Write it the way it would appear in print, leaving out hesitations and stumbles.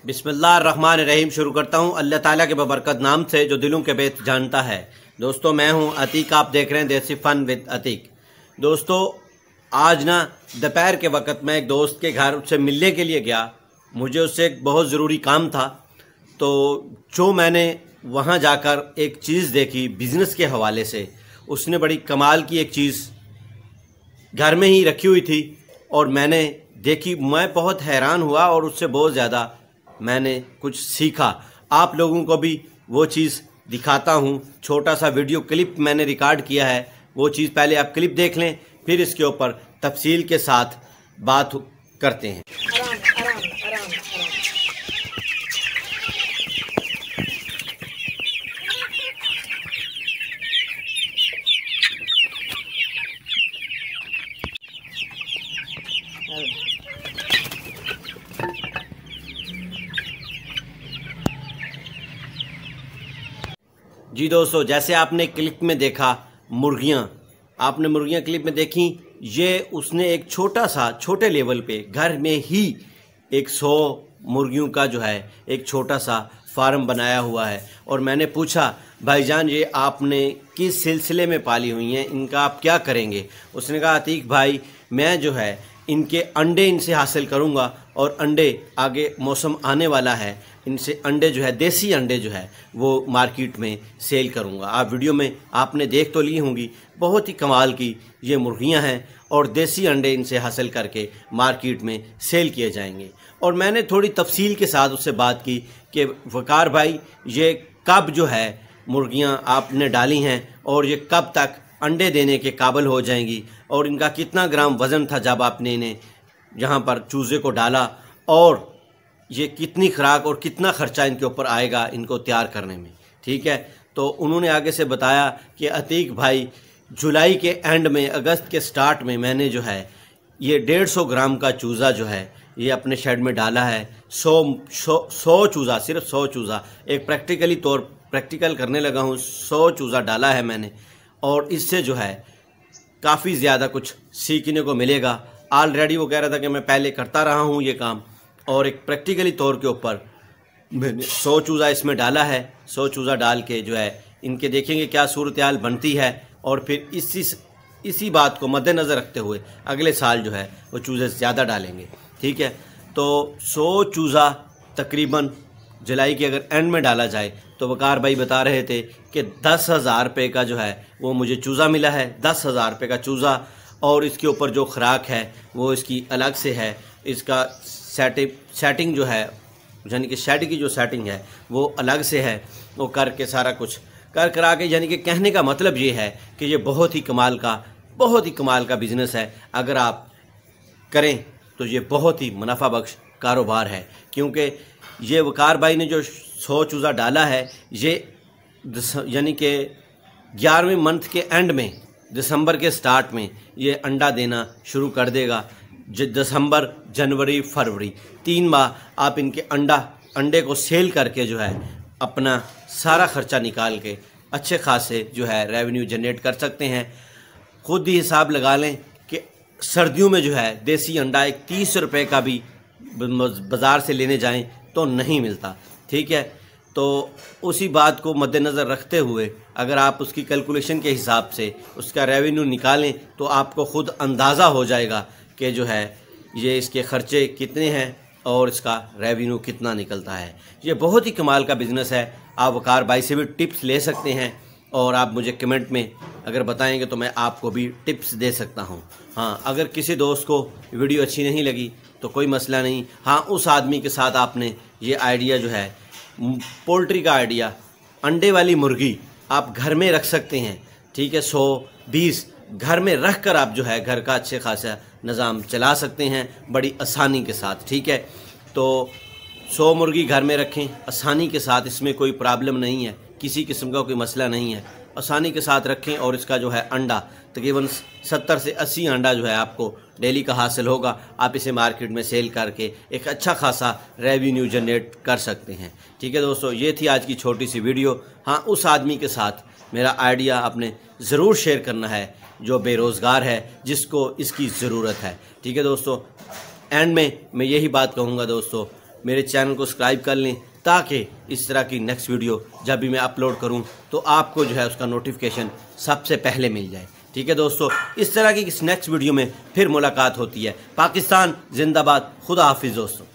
बिस्मिल्लाहिर्रहमानिर्रहीम। शुरू करता हूँ अल्लाह ताला के बबरकत नाम से जो दिलों के भेद जानता है। दोस्तों मैं हूँ अतीक, आप देख रहे हैं देसी फ़न विद अतीक। दोस्तों आज ना दोपहर के वक्त मैं एक दोस्त के घर उससे मिलने के लिए गया। मुझे उससे एक बहुत ज़रूरी काम था। तो जो मैंने वहाँ जाकर एक चीज़ देखी बिज़नेस के हवाले से, उसने बड़ी कमाल की एक चीज़ घर में ही रखी हुई थी और मैंने देखी। मैं बहुत हैरान हुआ और उससे बहुत ज़्यादा मैंने कुछ सीखा। आप लोगों को भी वो चीज़ दिखाता हूँ। छोटा सा वीडियो क्लिप मैंने रिकॉर्ड किया है, वो चीज़ पहले आप क्लिप देख लें, फिर इसके ऊपर तफसील के साथ बात करते हैं। जी दोस्तों, जैसे आपने क्लिप में देखा आपने मुर्गियां क्लिप में देखी। ये उसने एक छोटे लेवल पे घर में ही 100 मुर्गियों का जो है एक छोटा सा फार्म बनाया हुआ है। और मैंने पूछा, भाईजान ये आपने किस सिलसिले में पाली हुई हैं, इनका आप क्या करेंगे? उसने कहा, अतीक भाई मैं जो है इनके अंडे इनसे हासिल करूंगा और अंडे आगे मौसम आने वाला है, इनसे अंडे जो है देसी अंडे जो है वो मार्केट में सेल करूंगा। आप वीडियो में आपने देख तो ली होंगी, बहुत ही कमाल की ये मुर्गियां हैं और देसी अंडे इनसे हासिल करके मार्केट में सेल किए जाएंगे। और मैंने थोड़ी तफसील के साथ उससे बात की कि वकार भाई ये कब जो है मुर्गियां आपने डाली हैं और ये कब तक अंडे देने के काबिल हो जाएंगी और इनका कितना ग्राम वज़न था जब आपने इन्हें यहाँ पर चूज़े को डाला, और ये कितनी खुराक और कितना ख़र्चा इनके ऊपर आएगा इनको तैयार करने में। ठीक है, तो उन्होंने आगे से बताया कि अतीक भाई जुलाई के एंड में, अगस्त के स्टार्ट में मैंने जो है ये 150 ग्राम का चूज़ा जो है ये अपने शेड में डाला है। 100 चूज़ा, सिर्फ 100 चूज़ा, एक प्रैक्टिकल करने लगा हूँ। 100 चूज़ा डाला है मैंने और इससे जो है काफ़ी ज़्यादा कुछ सीखने को मिलेगा। ऑलरेडी वो कह रहा था कि मैं पहले करता रहा हूँ ये काम, और एक प्रैक्टिकली तौर के ऊपर मैंने 100 चूज़ा इसमें डाला है। 100 चूज़ा डाल के जो है इनके देखेंगे क्या सूरत हाल बनती है, और फिर इसी बात को मद्देनज़र रखते हुए अगले साल जो है वो चूज़े ज़्यादा डालेंगे। ठीक है, तो 100 चूज़ा तकरीबन जुलाई के अगर एंड में डाला जाए तो वकार भाई बता रहे थे कि 10,000 रुपये का जो है वो मुझे चूज़ा मिला है। 10,000 रुपये का चूज़ा, और इसके ऊपर जो खुराक है वो इसकी अलग से है। इसका सेटिंग जो है यानी कि शेड की जो सेटिंग है वो अलग से है। वो करके सारा कुछ करा के, यानी कि कहने का मतलब ये है कि ये बहुत ही कमाल का बिज़नेस है। अगर आप करें तो ये बहुत ही मुनाफा बख्श कारोबार है, क्योंकि ये वकार भाई ने जो 100 चूज़ा डाला है ये यानी कि 11वें मंथ के एंड में, दिसंबर के स्टार्ट में ये अंडा देना शुरू कर देगा। दिसंबर, जनवरी, फरवरी 3 माह आप इनके अंडे को सेल करके जो है अपना सारा ख़र्चा निकाल के अच्छे खासे जो है रेवेन्यू जनरेट कर सकते हैं। खुद ही हिसाब लगा लें कि सर्दियों में जो है देसी अंडा एक 30 रुपये का भी बाज़ार से लेने जाएं तो नहीं मिलता। ठीक है, तो उसी बात को मद्देनज़र रखते हुए अगर आप उसकी कैलकुलेशन के हिसाब से उसका रेवेन्यू निकालें तो आपको खुद अंदाज़ा हो जाएगा कि जो है ये इसके ख़र्चे कितने हैं और इसका रेवेन्यू कितना निकलता है। ये बहुत ही कमाल का बिज़नेस है। आप वकार भाई से भी टिप्स ले सकते हैं और आप मुझे कमेंट में अगर बताएंगे तो मैं आपको भी टिप्स दे सकता हूँ। हाँ, अगर किसी दोस्त को वीडियो अच्छी नहीं लगी तो कोई मसला नहीं। हाँ, उस आदमी के साथ आपने ये आइडिया जो है पोल्ट्री का आइडिया, अंडे वाली मुर्गी आप घर में रख सकते हैं। ठीक है, 100-20 घर में रख कर आप जो है घर का अच्छे खासा निज़ाम चला सकते हैं बड़ी आसानी के साथ। ठीक है, तो 100 मुर्गी घर में रखें आसानी के साथ, इसमें कोई प्रॉब्लम नहीं है, किसी किस्म का कोई मसला नहीं है, आसानी के साथ रखें। और इसका जो है अंडा तकरीबन 70 से 80 अंडा जो है आपको डेली का हासिल होगा। आप इसे मार्केट में सेल करके एक अच्छा खासा रेवेन्यू जनरेट कर सकते हैं। ठीक है दोस्तों, ये थी आज की छोटी सी वीडियो। हाँ, उस आदमी के साथ मेरा आइडिया आपने ज़रूर शेयर करना है जो बेरोज़गार है, जिसको इसकी ज़रूरत है। ठीक है दोस्तों, एंड में मैं यही बात कहूँगा दोस्तों, मेरे चैनल को सब्सक्राइब कर लें ताकि इस तरह की नेक्स्ट वीडियो जब भी मैं अपलोड करूं तो आपको जो है उसका नोटिफिकेशन सबसे पहले मिल जाए। ठीक है दोस्तों, इस तरह की इस नेक्स्ट वीडियो में फिर मुलाकात होती है। पाकिस्तान जिंदाबाद, खुदा हाफिज दोस्तों।